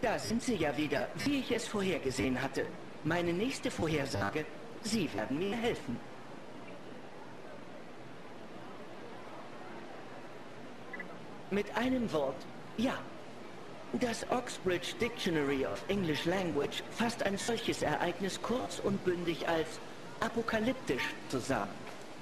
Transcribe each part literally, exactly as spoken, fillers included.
Da sind Sie ja wieder, wie ich es vorhergesehen hatte. Meine nächste Vorhersage, Sie werden mir helfen. Mit einem Wort, ja. Das Oxbridge Dictionary of English Language fasst ein solches Ereignis kurz und bündig als apokalyptisch zusammen.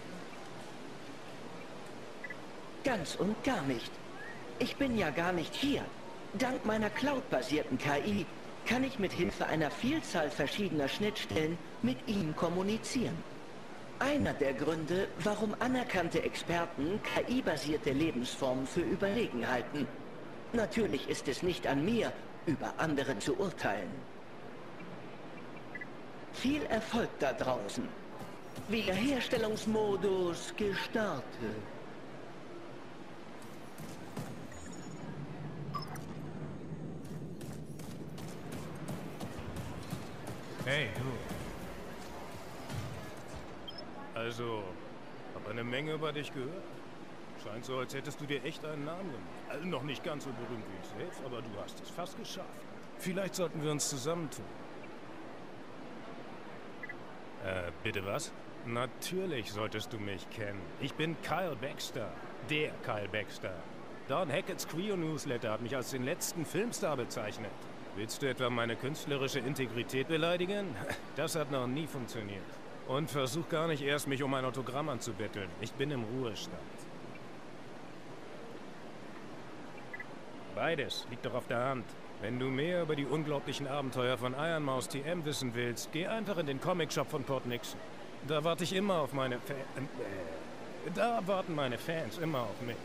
Ganz und gar nicht. Ich bin ja gar nicht hier. Dank meiner Cloud-basierten K I kann ich mit Hilfe einer Vielzahl verschiedener Schnittstellen mit ihm kommunizieren. Einer der Gründe, warum anerkannte Experten K I-basierte Lebensformen für überlegen halten. Natürlich ist es nicht an mir, über andere zu urteilen. Viel Erfolg da draußen. Wiederherstellungsmodus gestartet. Hey, du. Also, hab eine Menge über dich gehört. Scheint so, als hättest du dir echt einen Namen gemacht. Also noch nicht ganz so berühmt wie ich selbst, aber du hast es fast geschafft. Vielleicht sollten wir uns zusammentun. Äh, bitte was? Natürlich solltest du mich kennen. Ich bin Kyle Baxter. Der Kyle Baxter. Don Hackett's Creo Newsletter hat mich als den letzten Filmstar bezeichnet. Willst du etwa meine künstlerische Integrität beleidigen? Das hat noch nie funktioniert. Und versuch gar nicht erst, mich um ein Autogramm anzubetteln. Ich bin im Ruhestand. Beides liegt doch auf der Hand. Wenn du mehr über die unglaublichen Abenteuer von Iron Mouse T M wissen willst, geh einfach in den Comic-Shop von Port Nixon. Da warte ich immer auf meine Fa äh, Da warten meine Fans immer auf mich.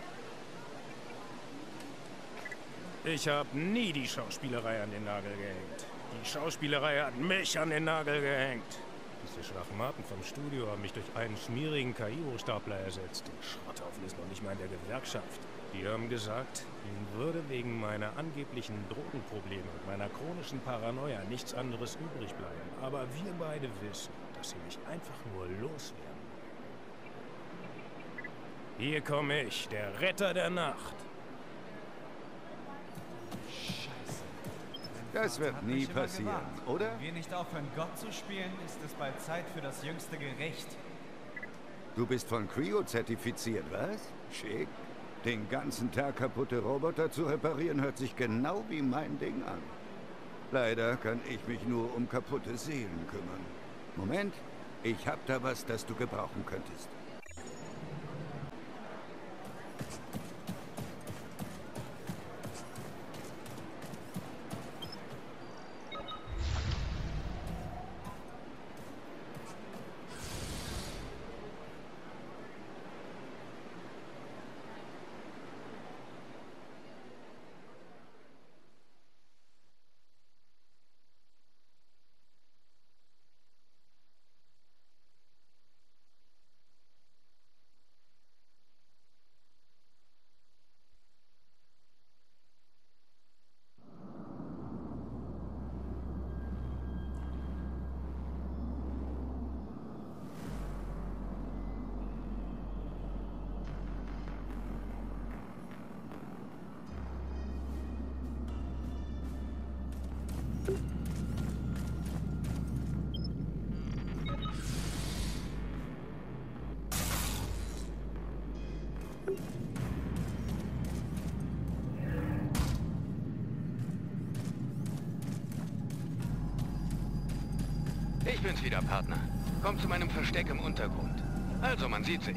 Ich habe nie die Schauspielerei an den Nagel gehängt. Die Schauspielerei hat mich an den Nagel gehängt. Diese Schlachmaten vom Studio haben mich durch einen schmierigen K I-Hochstapler ersetzt. Der Schrotthaufen ist noch nicht mal in der Gewerkschaft. Die haben gesagt, ihnen würde wegen meiner angeblichen Drogenprobleme und meiner chronischen Paranoia nichts anderes übrig bleiben. Aber wir beide wissen, dass sie mich einfach nur loswerden. Hier komme ich, der Retter der Nacht. Scheiße. Das wird nie passieren, oder? Wenn wir nicht aufhören, Gott zu spielen, ist es bald Zeit für das jüngste Gericht. Du bist von Creo zertifiziert, was? Schick. Den ganzen Tag kaputte Roboter zu reparieren, hört sich genau wie mein Ding an. Leider kann ich mich nur um kaputte Seelen kümmern. Moment, ich hab da was, das du gebrauchen könntest. Ich bin's wieder, Partner. Komm zu meinem Versteck im Untergrund. Also, man sieht sich.